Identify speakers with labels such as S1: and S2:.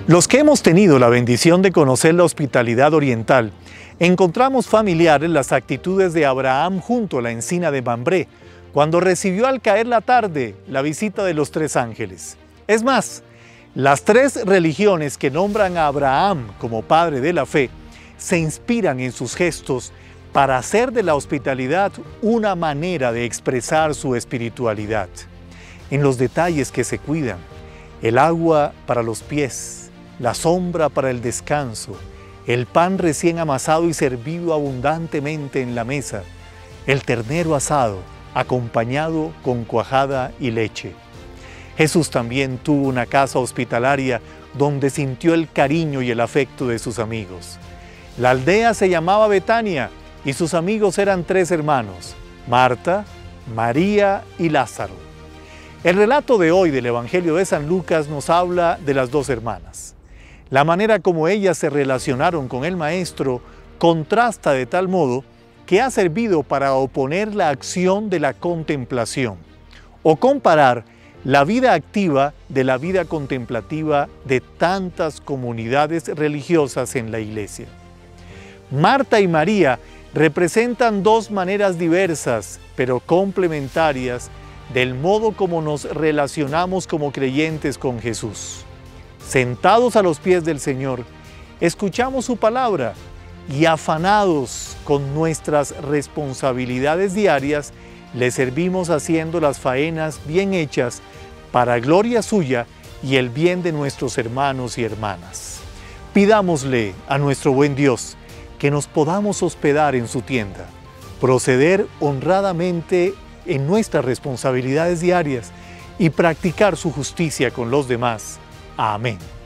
S1: Los que hemos tenido la bendición de conocer la hospitalidad oriental, encontramos familiares las actitudes de Abraham junto a la encina de Mambré, cuando recibió al caer la tarde la visita de los tres ángeles. Es más, las tres religiones que nombran a Abraham como padre de la fe se inspiran en sus gestos para hacer de la hospitalidad una manera de expresar su espiritualidad. En los detalles que se cuidan, el agua para los pies, la sombra para el descanso, el pan recién amasado y servido abundantemente en la mesa, el ternero asado acompañado con cuajada y leche. Jesús también tuvo una casa hospitalaria donde sintió el cariño y el afecto de sus amigos. La aldea se llamaba Betania y sus amigos eran tres hermanos, Marta, María y Lázaro. El relato de hoy del Evangelio de San Lucas nos habla de las dos hermanas. La manera como ellas se relacionaron con el Maestro contrasta de tal modo que ha servido para oponer la acción de la contemplación o comparar la vida activa de la vida contemplativa de tantas comunidades religiosas en la Iglesia. Marta y María representan dos maneras diversas, pero complementarias, del modo como nos relacionamos como creyentes con Jesús. Sentados a los pies del Señor, escuchamos su palabra y afanados con nuestras responsabilidades diarias, le servimos haciendo las faenas bien hechas para gloria suya y el bien de nuestros hermanos y hermanas. Pidámosle a nuestro buen Dios que nos podamos hospedar en su tienda, proceder honradamente en nuestras responsabilidades diarias y practicar su justicia con los demás. Amén.